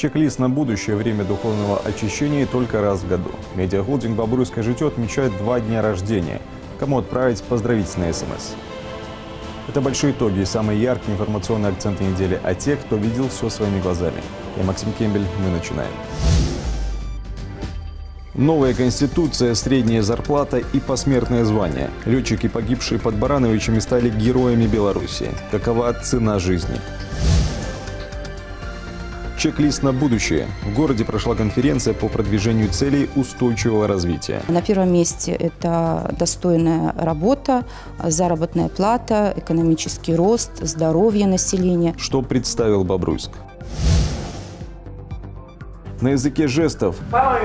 Чек-лист на будущее: время духовного очищения только раз в году. Медиахолдинг «Бобруйское житье» отмечает 2 дня рождения. Кому отправить поздравительный СМС? Это большие итоги и самые яркие информационные акценты недели о тех, кто видел все своими глазами. Я Максим Кембель, мы начинаем. Новая конституция, средняя зарплата и посмертное звание. Летчики, погибшие под Барановичами, стали героями Беларуси. Какова цена жизни? Чек-лист на будущее. В городе прошла конференция по продвижению целей устойчивого развития. На первом месте это достойная работа, заработная плата, экономический рост, здоровье населения. Что представил Бобруйск? На языке жестов.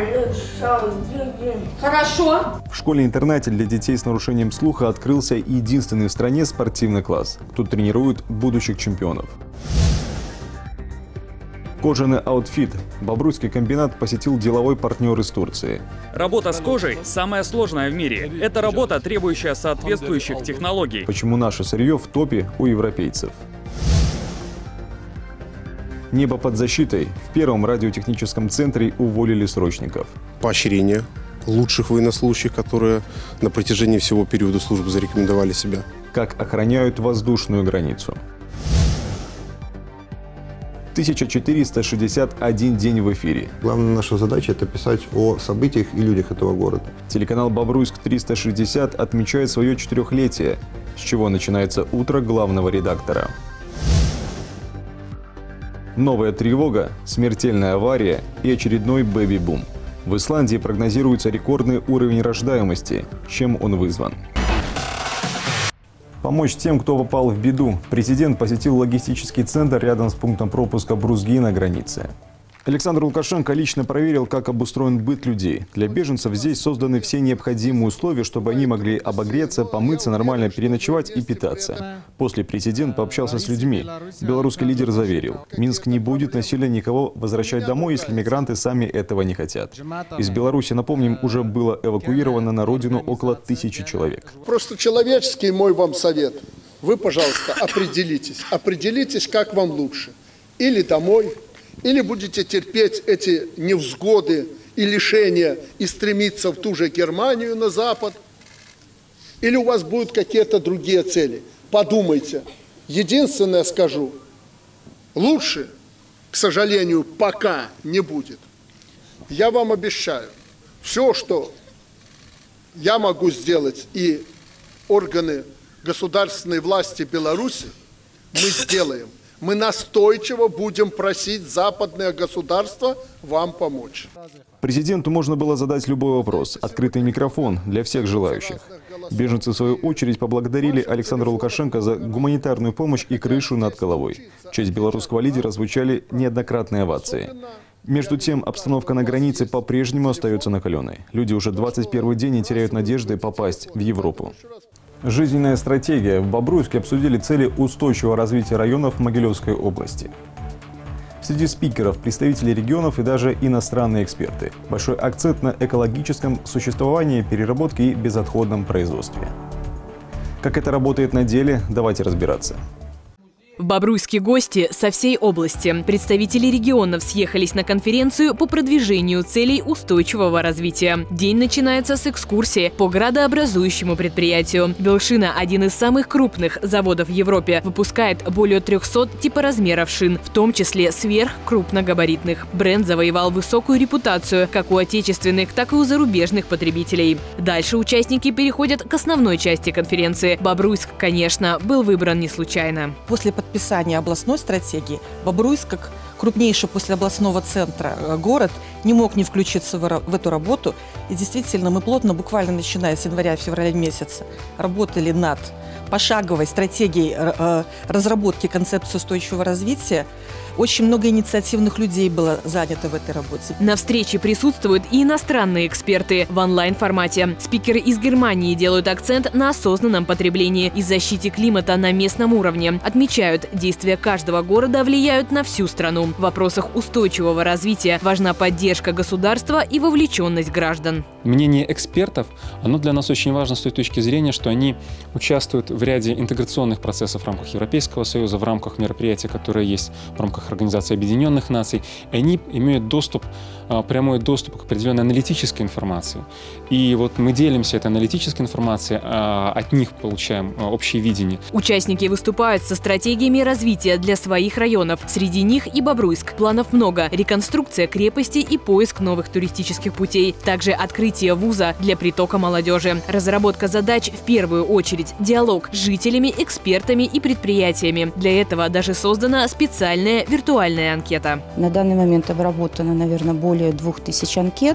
Хорошо. В школе-интернате для детей с нарушением слуха открылся единственный в стране спортивный класс. Тут тренируют будущих чемпионов. Кожаный аутфит. Бобруйский комбинат посетил деловой партнер из Турции. Работа с кожей – самая сложная в мире. Это работа, требующая соответствующих технологий. Почему наше сырье в топе у европейцев? Небо под защитой. В первом радиотехническом центре уволили срочников. Поощрение лучших военнослужащих, которые на протяжении всего периода службы зарекомендовали себя. Как охраняют воздушную границу. 1461 день в эфире. Главная наша задача – это писать о событиях и людях этого города. Телеканал «Бобруйск 360» отмечает свое 4-летие, с чего начинается утро главного редактора. Новая тревога, смертельная авария и очередной бэби-бум. В Исландии прогнозируется рекордный уровень рождаемости. Чем он вызван? Помочь тем, кто попал в беду. Президент посетил логистический центр рядом с пунктом пропуска Брузги на границе. Александр Лукашенко лично проверил, как обустроен быт людей. Для беженцев здесь созданы все необходимые условия, чтобы они могли обогреться, помыться, нормально переночевать и питаться. После президент пообщался с людьми. Белорусский лидер заверил, Минск не будет насильно никого возвращать домой, если мигранты сами этого не хотят. Из Беларуси, напомним, уже было эвакуировано на родину около 1000 человек. Просто человеческий мой вам совет. Вы, пожалуйста, определитесь. Определитесь, как вам лучше. Или домой, или будете терпеть эти невзгоды и лишения и стремиться в ту же Германию на Запад, или у вас будут какие-то другие цели. Подумайте. Единственное скажу, лучше, к сожалению, пока не будет. Я вам обещаю, все, что я могу сделать, и органы государственной власти Беларуси, мы сделаем. Мы настойчиво будем просить западное государство вам помочь. Президенту можно было задать любой вопрос. Открытый микрофон для всех желающих. Беженцы, в свою очередь, поблагодарили Александра Лукашенко за гуманитарную помощь и крышу над головой. В честь белорусского лидера звучали неоднократные овации. Между тем, обстановка на границе по-прежнему остается накаленной. Люди уже 21-й день не теряют надежды попасть в Европу. Жизненная стратегия. В Бобруйске обсудили цели устойчивого развития районов Могилевской области. Среди спикеров представители регионов и даже иностранные эксперты. Большой акцент на экологическом существовании, переработке и безотходном производстве. Как это работает на деле, давайте разбираться. В Бобруйске гости со всей области. Представители регионов съехались на конференцию по продвижению целей устойчивого развития. День начинается с экскурсии по градообразующему предприятию. Белшина, один из самых крупных заводов в Европе, выпускает более 300 типоразмеров шин, в том числе сверхкрупногабаритных. Бренд завоевал высокую репутацию как у отечественных, так и у зарубежных потребителей. Дальше участники переходят к основной части конференции. Бобруйск, конечно, был выбран не случайно. После подписания областной стратегии Бобруйск, как крупнейший после областного центра город, не мог не включиться в эту работу. И действительно, мы плотно, буквально начиная с января-февраля месяца, работали над пошаговой стратегией разработки концепции устойчивого развития. Очень много инициативных людей было занято в этой работе. На встрече присутствуют и иностранные эксперты в онлайн-формате. Спикеры из Германии делают акцент на осознанном потреблении и защите климата на местном уровне. Отмечают, действия каждого города влияют на всю страну. минимум. В вопросах устойчивого развития важна поддержка государства и вовлеченность граждан. Мнение экспертов, оно для нас очень важно с той точки зрения, что они участвуют в ряде интеграционных процессов в рамках Европейского Союза, в рамках мероприятий, которые есть в рамках Организации Объединенных Наций. И они имеют прямой доступ к определенной аналитической информации. И вот мы делимся этой аналитической информацией, от них получаем общее видение. Участники выступают со стратегиями развития для своих районов. Среди них и Бобруйск. Планов много. Реконструкция крепости и поиск новых туристических путей. Также открытие вуза для притока молодежи. Разработка задач в первую очередь диалог с жителями, экспертами и предприятиями. Для этого даже создана специальная виртуальная анкета. На данный момент обработано, наверное, более 2000 анкет.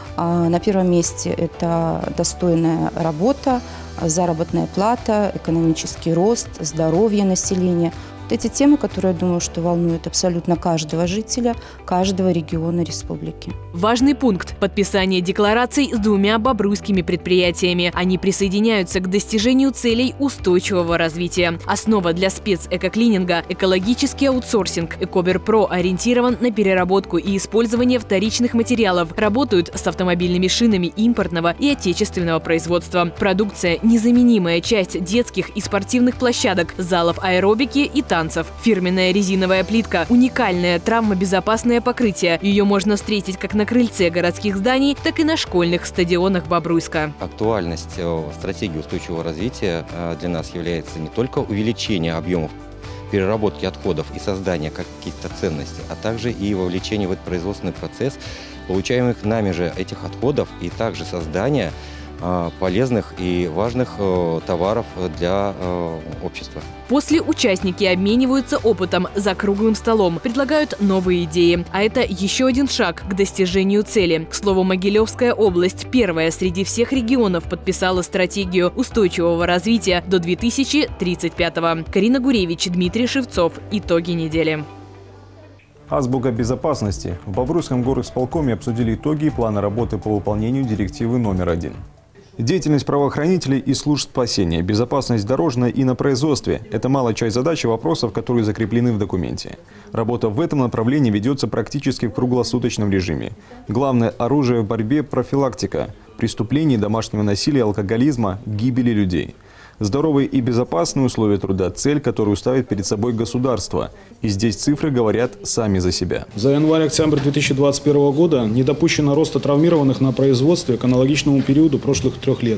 На первом месте это достойная работа, заработная плата, экономический рост, здоровье населения. Вот эти темы, которые, я думаю, что волнуют абсолютно каждого жителя, каждого региона республики. Важный пункт – подписание деклараций с 2 бобруйскими предприятиями. Они присоединяются к достижению целей устойчивого развития. Основа для спецэкоклининга – экологический аутсорсинг. Экоберпро ориентирован на переработку и использование вторичных материалов. Работают с автомобильными шинами импортного и отечественного производства. Продукция – незаменимая часть детских и спортивных площадок, залов аэробики и танцев. Фирменная резиновая плитка – уникальное травмобезопасное покрытие. Ее можно встретить как на крыльце городских зданий, так и на школьных стадионах Бобруйска. Актуальность стратегии устойчивого развития для нас является не только увеличение объемов переработки отходов и создания каких-то ценностей, а также и вовлечение в этот производственный процесс получаемых нами же этих отходов и также создание полезных и важных товаров для общества. После участники обмениваются опытом за круглым столом, предлагают новые идеи. А это еще один шаг к достижению цели. К слову, Могилевская область первая среди всех регионов подписала стратегию устойчивого развития до 2035-го. Карина Гуревич, Дмитрий Шевцов. Итоги недели. Азбука безопасности. В Бобруйском горисполкоме обсудили итоги и планы работы по выполнению директивы номер 1. Деятельность правоохранителей и служб спасения, безопасность дорожная и на производстве – это малая часть задач и вопросов, которые закреплены в документе. Работа в этом направлении ведется практически в круглосуточном режиме. Главное оружие в борьбе – профилактика преступлений, домашнего насилия, алкоголизма, гибели людей. Здоровые и безопасные условия труда – цель, которую ставит перед собой государство. И здесь цифры говорят сами за себя. За январь-октябрь 2021 года не допущено роста травмированных на производстве к аналогичному периоду прошлых 3 лет.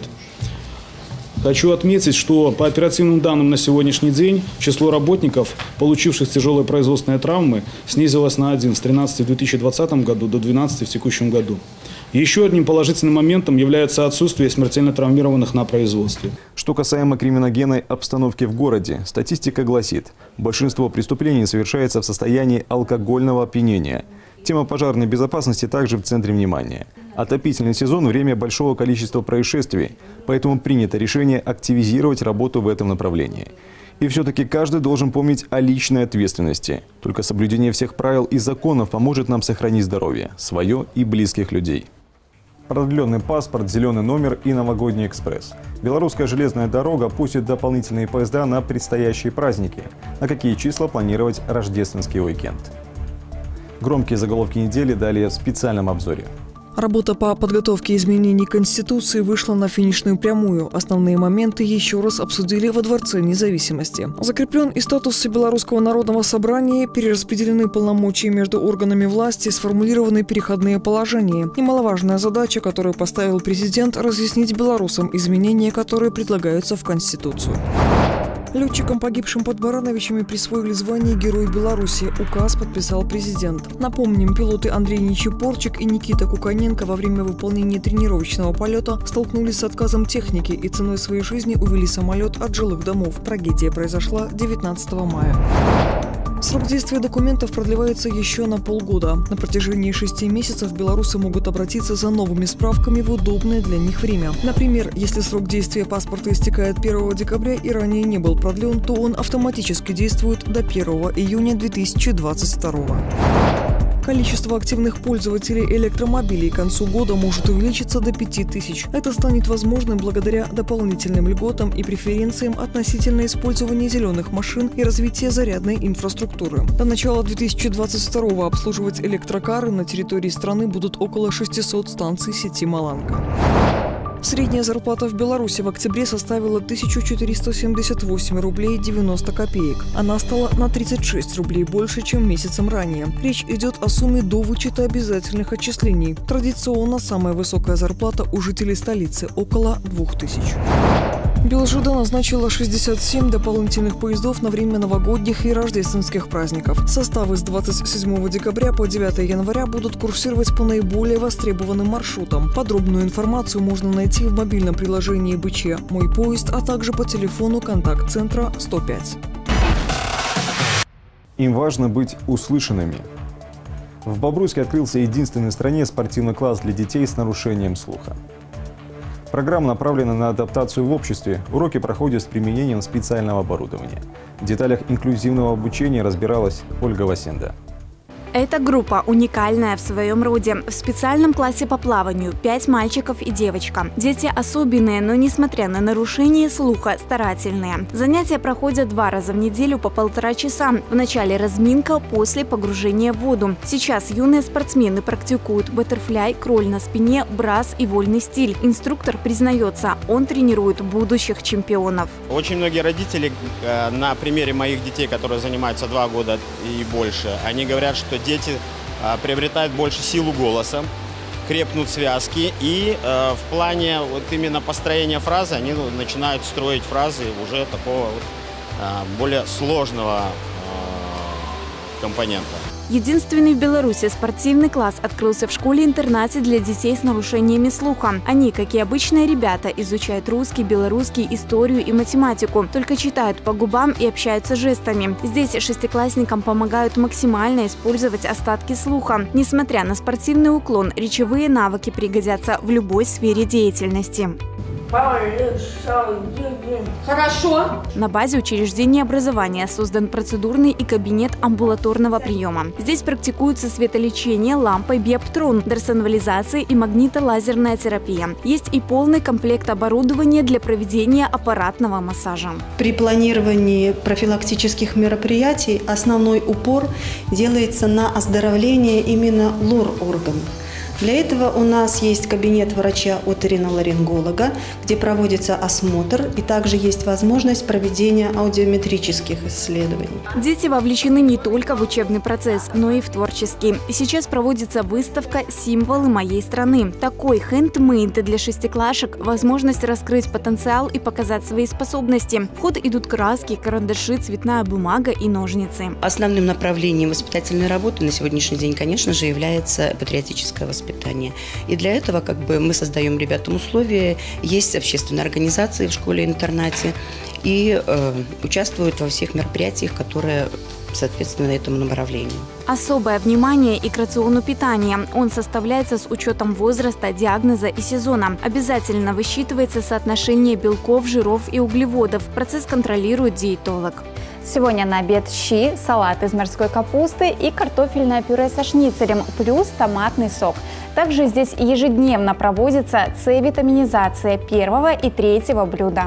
Хочу отметить, что по оперативным данным на сегодняшний день число работников, получивших тяжелые производственные травмы, снизилось на 1 с 13 в 2020 году до 12 в текущем году. Еще одним положительным моментом является отсутствие смертельно травмированных на производстве. Что касаемо криминогенной обстановки в городе, статистика гласит, большинство преступлений совершается в состоянии алкогольного опьянения. Тема пожарной безопасности также в центре внимания. Отопительный сезон – время большого количества происшествий, поэтому принято решение активизировать работу в этом направлении. И все-таки каждый должен помнить о личной ответственности. Только соблюдение всех правил и законов поможет нам сохранить здоровье, свое и близких людей. Продленный паспорт, зеленый номер и новогодний экспресс. Белорусская железная дорога пустит дополнительные поезда на предстоящие праздники. На какие числа планировать рождественский уикенд? Громкие заголовки недели далее в специальном обзоре. Работа по подготовке изменений Конституции вышла на финишную прямую. Основные моменты еще раз обсудили во Дворце независимости. Закреплен и статус Всебелорусского народного собрания, перераспределены полномочия между органами власти, сформулированы переходные положения. Немаловажная задача, которую поставил президент, разъяснить белорусам изменения, которые предлагаются в Конституцию. Летчикам, погибшим под Барановичами, присвоили звание Герой Беларуси. Указ подписал президент. Напомним, пилоты Андрей Нечипорчик и Никита Куканенко во время выполнения тренировочного полета столкнулись с отказом техники и ценой своей жизни увели самолет от жилых домов. Трагедия произошла 19 мая. Срок действия документов продлевается еще на полгода. На протяжении 6 месяцев белорусы могут обратиться за новыми справками в удобное для них время. Например, если срок действия паспорта истекает 1 декабря и ранее не был продлен, то он автоматически действует до 1 июня 2022. Количество активных пользователей электромобилей к концу года может увеличиться до 5000. Это станет возможным благодаря дополнительным льготам и преференциям относительно использования зеленых машин и развития зарядной инфраструктуры. До начала 2022-го обслуживать электрокары на территории страны будут около 600 станций сети «Маланка». Средняя зарплата в Беларуси в октябре составила 1478 рублей 90 копеек. Она стала на 36 рублей больше, чем месяцем ранее. Речь идет о сумме до вычета обязательных отчислений. Традиционно самая высокая зарплата у жителей столицы – около 2000. БелЖД назначила 67 дополнительных поездов на время новогодних и рождественских праздников. Составы с 27 декабря по 9 января будут курсировать по наиболее востребованным маршрутам. Подробную информацию можно найти в мобильном приложении БЧ «Мой поезд», а также по телефону контакт-центра 105. Им важно быть услышанными. В Бобруйске открылся единственный в стране спортивный класс для детей с нарушением слуха. Программа направлена на адаптацию в обществе. Уроки проходят с применением специального оборудования. В деталях инклюзивного обучения разбиралась Ольга Васенда. Эта группа уникальная в своем роде. В специальном классе по плаванию 5 мальчиков и девочка. Дети особенные, но несмотря на нарушение слуха, старательные. Занятия проходят 2 раза в неделю по 1,5 часа. Вначале разминка, после погружения в воду. Сейчас юные спортсмены практикуют баттерфляй, кроль на спине, брас и вольный стиль. Инструктор признается, он тренирует будущих чемпионов. Очень многие родители, на примере моих детей, которые занимаются 2 года и больше, они говорят, что дети приобретают больше силу голоса, крепнут связки и в плане вот именно построения фразы они начинают строить фразы уже такого более сложного компонента. Единственный в Беларуси спортивный класс открылся в школе-интернате для детей с нарушениями слуха. Они, как и обычные ребята, изучают русский, белорусский, историю и математику. Только читают по губам и общаются жестами. Здесь шестиклассникам помогают максимально использовать остатки слуха. Несмотря на спортивный уклон, речевые навыки пригодятся в любой сфере деятельности. Хорошо. На базе учреждения образования создан процедурный и кабинет амбулаторного приема. Здесь практикуются светолечение лампой биоптрон, дерсонвализация и магнитолазерная терапия. Есть и полный комплект оборудования для проведения аппаратного массажа. При планировании профилактических мероприятий основной упор делается на оздоровление именно лор-органов. Для этого у нас есть кабинет врача-оториноларинголога, где проводится осмотр, и также есть возможность проведения аудиометрических исследований. Дети вовлечены не только в учебный процесс, но и в творческий. Сейчас проводится выставка «Символы моей страны». Такой хендмейд для шестиклашек – возможность раскрыть потенциал и показать свои способности. В ход идут краски, карандаши, цветная бумага и ножницы. Основным направлением воспитательной работы на сегодняшний день, конечно же, является патриотическое воспитание. И для этого мы создаем ребятам условия. Есть общественные организации в школе-интернате и участвуют во всех мероприятиях, которые соответственно этому направлению. Особое внимание и к рациону питания. Он составляется с учетом возраста, диагноза и сезона. Обязательно высчитывается соотношение белков, жиров и углеводов. Процесс контролирует диетолог. Сегодня на обед щи, салат из морской капусты и картофельное пюре со шницелем, плюс томатный сок. Также здесь ежедневно проводится С-витаминизация 1 и 3 блюда.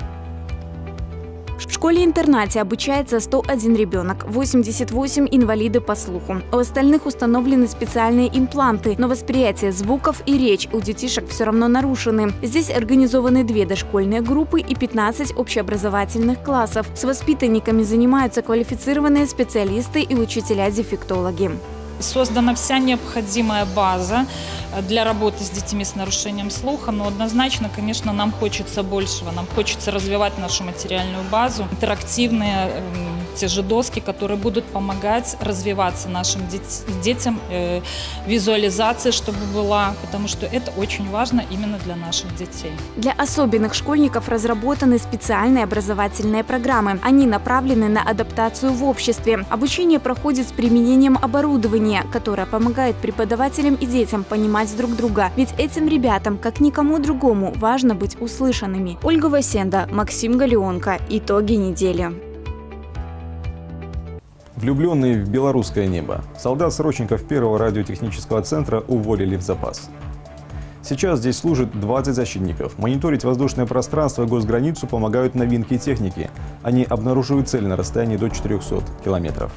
В школе-интернате обучается 101 ребенок, 88 инвалиды по слуху. У остальных установлены специальные импланты, но восприятие звуков и речь у детишек все равно нарушены. Здесь организованы 2 дошкольные группы и 15 общеобразовательных классов. С воспитанниками занимаются квалифицированные специалисты и учителя-дефектологи. Создана вся необходимая база для работы с детьми с нарушением слуха, но однозначно, конечно, нам хочется большего. Нам хочется развивать нашу материальную базу, интерактивные те же доски, которые будут помогать развиваться нашим детям, визуализация, чтобы была, потому что это очень важно именно для наших детей. Для особенных школьников разработаны специальные образовательные программы. Они направлены на адаптацию в обществе. Обучение проходит с применением оборудования, которое помогает преподавателям и детям понимать друг друга. Ведь этим ребятам, как никому другому, важно быть услышанными. Ольга Васенда, Максим Галионко. Итоги недели. Влюбленные в белорусское небо. Солдат-срочников первого радиотехнического центра уволили в запас. Сейчас здесь служит 20 защитников. Мониторить воздушное пространство и госграницу помогают новинки техники. Они обнаруживают цель на расстоянии до 400 километров.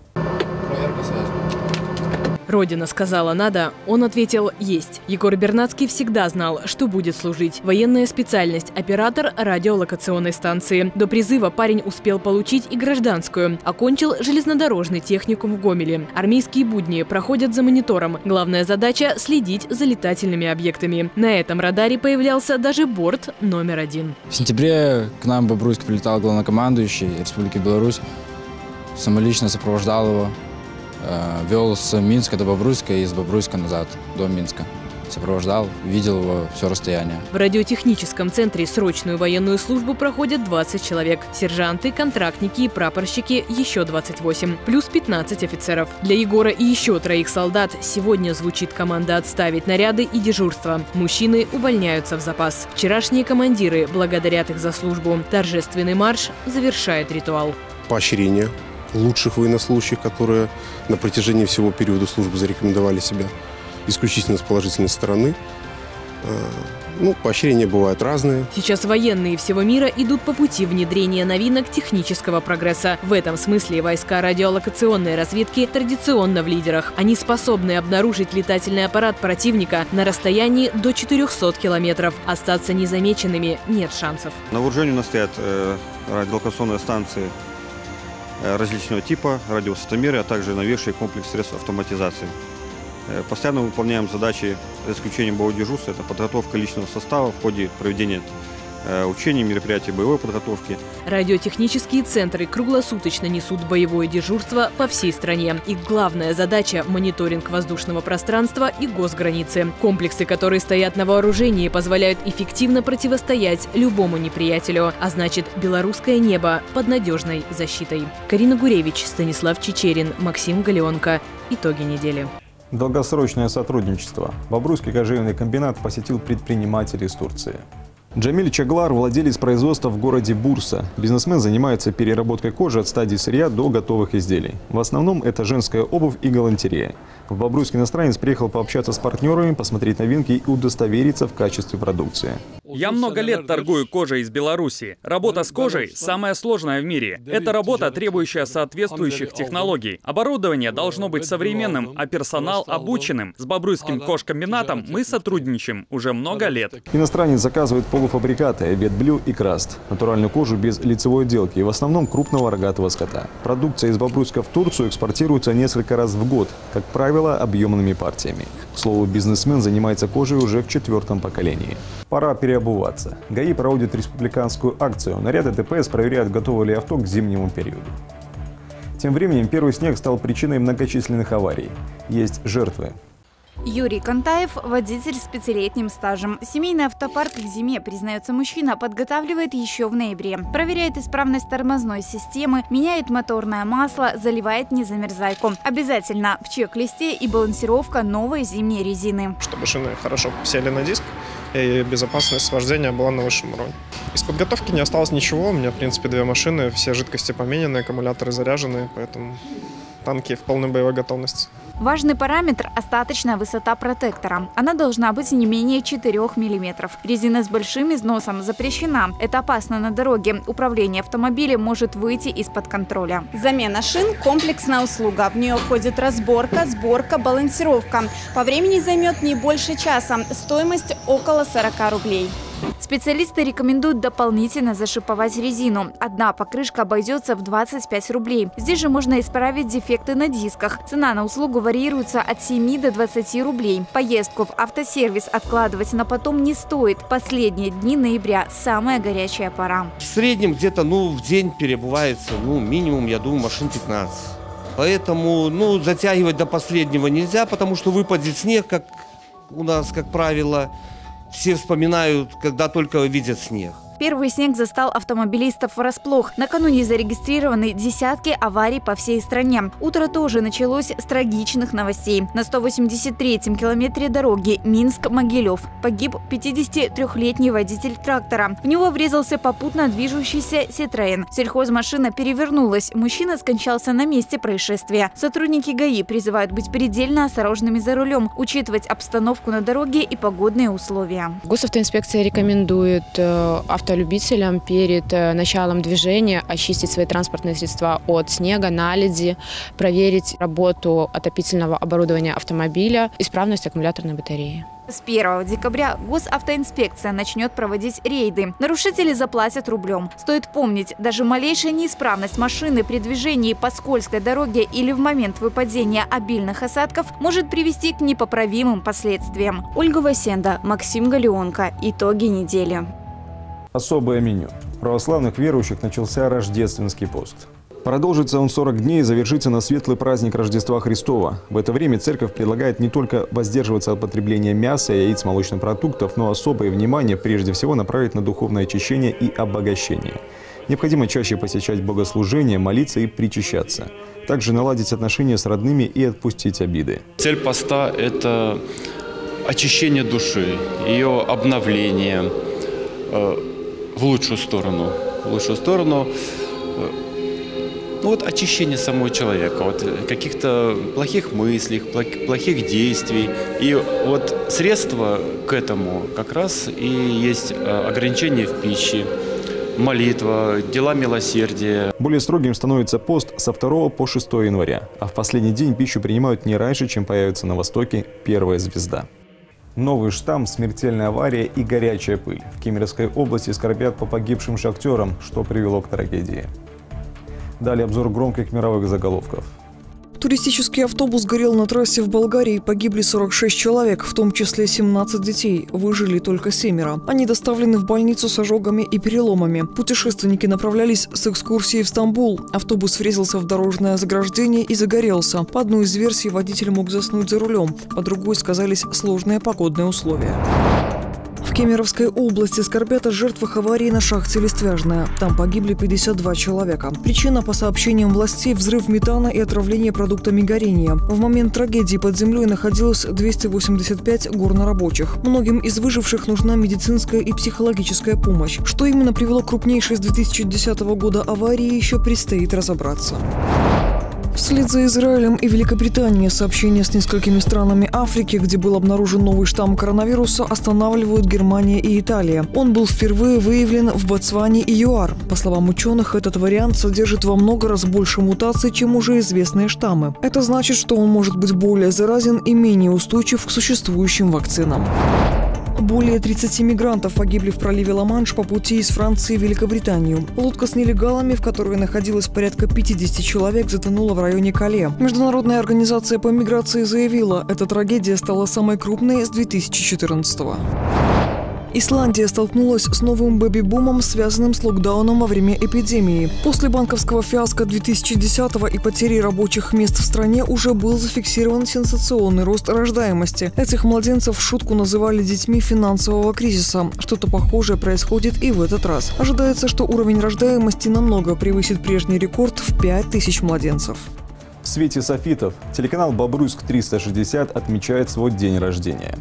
Родина сказала «надо», он ответил «есть». Егор Бернацкий всегда знал, что будет служить. Военная специальность – оператор радиолокационной станции. До призыва парень успел получить и гражданскую. Окончил железнодорожный техникум в Гомеле. Армейские будни проходят за монитором. Главная задача – следить за летательными объектами. На этом радаре появлялся даже борт номер 1. В сентябре к нам в Бобруйск прилетал главнокомандующий Республики Беларусь. Самолично сопровождал его. Вел с Минска до Бобруйска и с Бобруйска назад до Минска. Сопровождал, видел его все расстояние. В радиотехническом центре срочную военную службу проходят 20 человек. Сержанты, контрактники и прапорщики – еще 28. Плюс 15 офицеров. Для Егора и еще 3 солдат сегодня звучит команда отставить наряды и дежурство. Мужчины увольняются в запас. Вчерашние командиры благодарят их за службу. Торжественный марш завершает ритуал. Поощрение лучших военнослужащих, которые на протяжении всего периода службы зарекомендовали себя исключительно с положительной стороны. Поощрения бывают разные. Сейчас военные всего мира идут по пути внедрения новинок технического прогресса. В этом смысле войска радиолокационной разведки традиционно в лидерах. Они способны обнаружить летательный аппарат противника на расстоянии до 400 километров. Остаться незамеченными нет шансов. На вооружении у нас стоят радиолокационные станции различного типа, радиовысотомеры, а также новейший комплекс средств автоматизации. Постоянно выполняем задачи, за исключением боевого дежурства, это подготовка личного состава в ходе проведения учений, мероприятий боевой подготовки. Радиотехнические центры круглосуточно несут боевое дежурство по всей стране. Их главная задача – мониторинг воздушного пространства и госграницы. Комплексы, которые стоят на вооружении, позволяют эффективно противостоять любому неприятелю. А значит, белорусское небо под надежной защитой. Карина Гуревич, Станислав Чечерин, Максим Галеонко. Итоги недели. Долгосрочное сотрудничество. Бобруйский кожевенный комбинат посетил предпринимателей из Турции. Джамиль Чаглар – владелец производства в городе Бурса. Бизнесмен занимается переработкой кожи от стадии сырья до готовых изделий. В основном это женская обувь и галантерея. В Бобруйск иностранец приехал пообщаться с партнерами, посмотреть новинки и удостовериться в качестве продукции. Я много лет торгую кожей из Беларуси. Работа с кожей – самая сложная в мире. Это работа, требующая соответствующих технологий. Оборудование должно быть современным, а персонал – обученным. С Бобруйским кожкомбинатом мы сотрудничаем уже много лет. Иностранец заказывает полуфабрикаты, ветблю и краст, натуральную кожу без лицевой отделки и в основном крупного рогатого скота. Продукция из Бобруйска в Турцию экспортируется несколько раз в год, как правило, объемными партиями. К слову, бизнесмен занимается кожей уже в 4-м поколении. Пора переобуваться. ГАИ проводит республиканскую акцию. Наряды ДПС проверяют, готовы ли авто к зимнему периоду. Тем временем первый снег стал причиной многочисленных аварий. Есть жертвы. Юрий Контаев – водитель с 5-летним стажем. Семейный автопарк к зиме, признается мужчина, подготавливает еще в ноябре. Проверяет исправность тормозной системы, меняет моторное масло, заливает незамерзайку. Обязательно в чек-листе и балансировка новой зимней резины. Чтобы шины хорошо сели на диск и безопасность вождения была на высшем уровне. Из подготовки не осталось ничего. У меня, в принципе, 2 машины, все жидкости поменены, аккумуляторы заряжены, поэтому танки в полной боевой готовности. Важный параметр – остаточная высота протектора. Она должна быть не менее 4 мм. Резина с большим износом запрещена. Это опасно на дороге. Управление автомобилем может выйти из-под контроля. Замена шин – комплексная услуга. В нее входит разборка, сборка, балансировка. По времени займет не больше часа. Стоимость около 40 рублей. Специалисты рекомендуют дополнительно зашиповать резину. Одна покрышка обойдется в 25 рублей. Здесь же можно исправить дефекты на дисках. Цена на услугу варьируется от 7 до 20 рублей. Поездку в автосервис откладывать на потом не стоит. Последние дни ноября – самая горячая пора. В среднем где-то в день перебывается минимум, я думаю, машин 15. Поэтому затягивать до последнего нельзя, потому что выпадет снег, как у нас, как правило. Все вспоминают, когда только видят снег. Первый снег застал автомобилистов врасплох. Накануне зарегистрированы десятки аварий по всей стране. Утро тоже началось с трагичных новостей. На 183-м километре дороги Минск-Могилев погиб 53-летний водитель трактора. В него врезался попутно движущийся Citroën. Сельхозмашина перевернулась. Мужчина скончался на месте происшествия. Сотрудники ГАИ призывают быть предельно осторожными за рулем, учитывать обстановку на дороге и погодные условия. Госавтоинспекция рекомендует автолюбителям перед началом движения очистить свои транспортные средства от снега, наледи, проверить работу отопительного оборудования автомобиля, исправность аккумуляторной батареи. С 1 декабря Госавтоинспекция начнет проводить рейды. Нарушители заплатят рублем. Стоит помнить, даже малейшая неисправность машины при движении по скользкой дороге или в момент выпадения обильных осадков может привести к непоправимым последствиям. Ольга Васенда, Максим Галеонко. Итоги недели. Особое меню. У православных верующих начался рождественский пост. Продолжится он 40 дней и завершится на светлый праздник Рождества Христова. В это время церковь предлагает не только воздерживаться от потребления мяса, яиц, молочных продуктов, но особое внимание прежде всего направить на духовное очищение и обогащение. Необходимо чаще посещать богослужения, молиться и причащаться. Также наладить отношения с родными и отпустить обиды. Цель поста – это очищение души, ее обновление в лучшую сторону. Очищение самого человека от каких-то плохих мыслей, плохих действий. И средство к этому как раз и есть ограничение в пище, молитва, дела милосердия. Более строгим становится пост со 2 по 6 января. А в последний день пищу принимают не раньше, чем появится на востоке первая звезда. Новый штамм, смертельная авария и горячая пыль. В Кемеровской области скорбят по погибшим шахтерам, что привело к трагедии. Далее обзор громких мировых заголовков. Туристический автобус горел на трассе в Болгарии. Погибли 46 человек, в том числе 17 детей. Выжили только 7. Они доставлены в больницу с ожогами и переломами. Путешественники направлялись с экскурсией в Стамбул. Автобус врезался в дорожное заграждение и загорелся. По одной из версий, водитель мог заснуть за рулем. По другой сказались сложные погодные условия. В Кемеровской области скорбят о жертвах аварии на шахте Листвяжная. Там погибли 52 человека. Причина, по сообщениям властей, взрыв метана и отравление продуктами горения. В момент трагедии под землей находилось 285 горнорабочих. Многим из выживших нужна медицинская и психологическая помощь. Что именно привело к крупнейшей с 2010 года аварии, еще предстоит разобраться. Вслед за Израилем и Великобританией сообщения с несколькими странами Африки, где был обнаружен новый штамм коронавируса, останавливают Германия и Италия. Он был впервые выявлен в Ботсване и ЮАР. По словам ученых, этот вариант содержит во много раз больше мутаций, чем уже известные штаммы. Это значит, что он может быть более заразен и менее устойчив к существующим вакцинам. Более 30 мигрантов погибли в проливе Ла-Манш по пути из Франции в Великобританию. Лодка с нелегалами, в которой находилось порядка 50 человек, затонула в районе Кале. Международная организация по миграции заявила, эта трагедия стала самой крупной с 2014-го. Исландия столкнулась с новым бэби-бумом, связанным с локдауном во время эпидемии. После банковского фиаско 2010-го и потери рабочих мест в стране уже был зафиксирован сенсационный рост рождаемости. Этих младенцев в шутку называли детьми финансового кризиса. Что-то похожее происходит и в этот раз. Ожидается, что уровень рождаемости намного превысит прежний рекорд в 5000 младенцев. В свете софитов телеканал «Бобруйск 360» отмечает свой день рождения.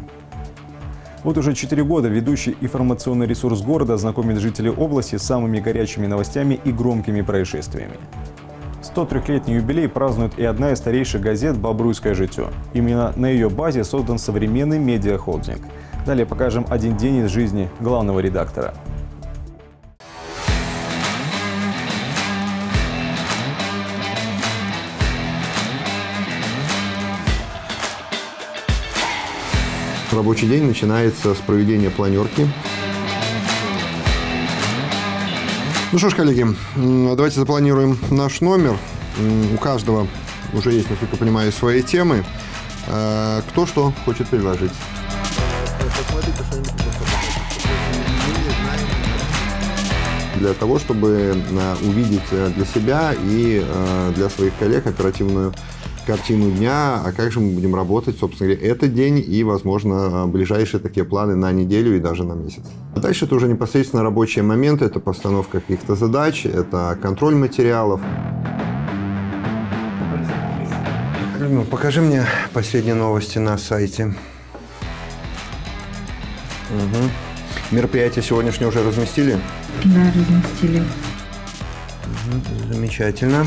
Вот уже 4 года ведущий информационный ресурс города знакомит жителей области с самыми горячими новостями и громкими происшествиями. 103-летний юбилей празднует и одна из старейших газет «Бобруйское житё». Именно на ее базе создан современный медиахолдинг. Далее покажем один день из жизни главного редактора. Рабочий день начинается с проведения планерки. Ну что ж, коллеги, давайте запланируем наш номер. У каждого уже есть, насколько я понимаю, свои темы. Кто что хочет предложить? Для того, чтобы увидеть для себя и для своих коллег оперативную картину дня, а как же мы будем работать, собственно говоря, этот день и, возможно, ближайшие такие планы на неделю и даже на месяц. А дальше это уже непосредственно рабочие моменты, это постановка каких-то задач, это контроль материалов. Людмила, покажи мне последние новости на сайте. Угу. Мероприятие сегодняшнее уже разместили? Да, разместили. Угу. Замечательно.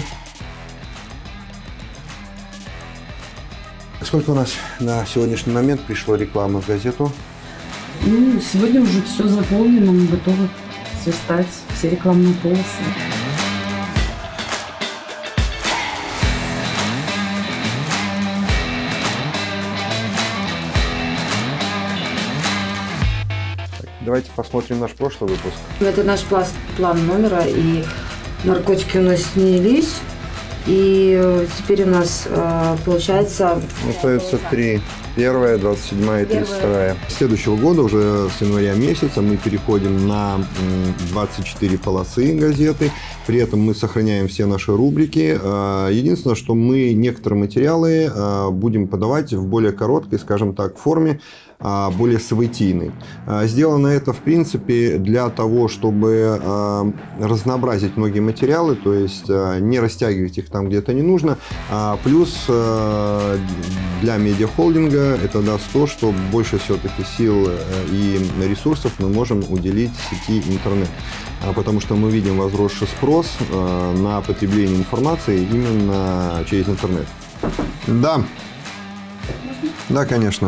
Сколько у нас на сегодняшний момент пришло рекламы в газету? Ну, сегодня уже все заполнено, мы готовы сверстать все рекламные полосы. Давайте посмотрим наш прошлый выпуск. Это наш план номера, и наркотики у нас снялись. И теперь у нас получается... Остается 3. Первая, 27 и 32. С следующего года, уже с января месяца, мы переходим на 24 полосы газеты. При этом мы сохраняем все наши рубрики. Единственное, что мы некоторые материалы будем подавать в более короткой, скажем так, форме, более событийной. Сделано это, в принципе, для того, чтобы разнообразить многие материалы, то есть не растягивать их там, где это не нужно. Плюс для медиахолдинга это даст то, что больше все-таки сил и ресурсов мы можем уделить сети интернет. Потому что мы видим возросший спрос на потребление информации именно через интернет. Да. Да, конечно.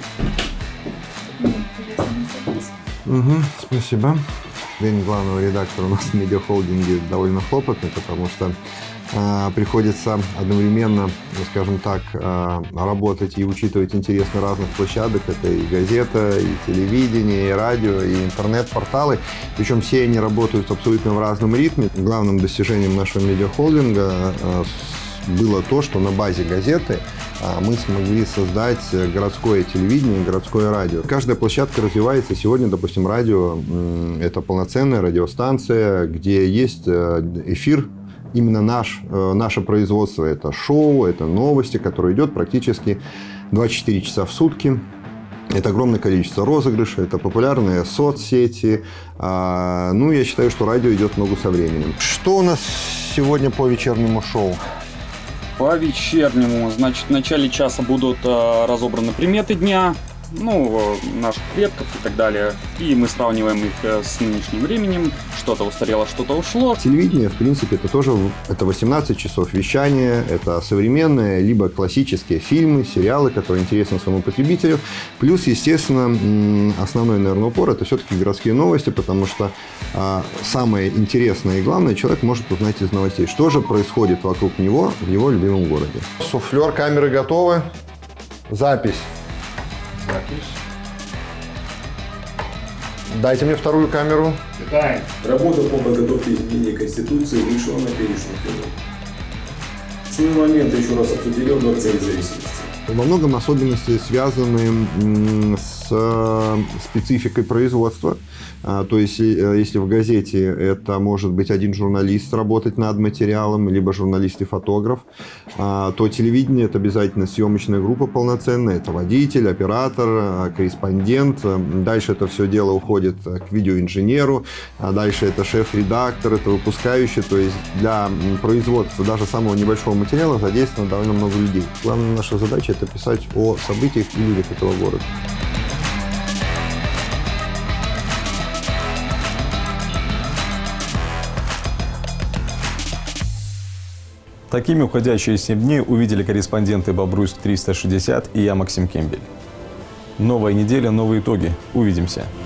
Угу, спасибо. День главного редактора у нас в медиахолдинге довольно хлопотный, потому что приходится одновременно, скажем так, работать и учитывать интересы разных площадок. Это и газета, и телевидение, и радио, и интернет-порталы. Причем все они работают абсолютно в разном ритме. Главным достижением нашего медиахолдинга было то, что на базе газеты мы смогли создать городское телевидение, городское радио. Каждая площадка развивается. Сегодня, допустим, радио – это полноценная радиостанция, где есть эфир, именно наше производство. Это шоу, это новости, которые идет практически 24 часа в сутки. Это огромное количество розыгрышей, это популярные соцсети. Ну, я считаю, что радио идет в ногу со временем. Что у нас сегодня по вечернему шоу? По вечернему, значит, в начале часа будут разобраны приметы дня, ну, наших предков и так далее. И мы сравниваем их с нынешним временем. Что-то устарело, что-то ушло. Телевидение, в принципе, это тоже 18 часов вещания. Это современные, либо классические фильмы, сериалы, которые интересны своему потребителю. Плюс, естественно, основной, наверное, упор – это все-таки городские новости, потому что самое интересное и главное человек может узнать из новостей, что же происходит вокруг него в его любимом городе. Суфлер, камеры готовы. Запись. Дайте мне вторую камеру. Итак, работа по подготовке изменения Конституции вышла на финишную прямую. Основные моменты еще раз обсудили в Дворце независимости. Во многом особенности связаны с спецификой производства. То есть, если в газете это может быть один журналист работать над материалом, либо журналист и фотограф, то телевидение – это обязательно съемочная группа полноценная. Это водитель, оператор, корреспондент. Дальше это все дело уходит к видеоинженеру. Дальше это шеф-редактор, это выпускающий. То есть, для производства даже самого небольшого материала задействовано довольно много людей. Главная наша задача – это писать о событиях и людях этого города. Такими уходящие 7 дней увидели корреспонденты «Бобруйск 360» и я, Максим Кембель. Новая неделя, новые итоги. Увидимся.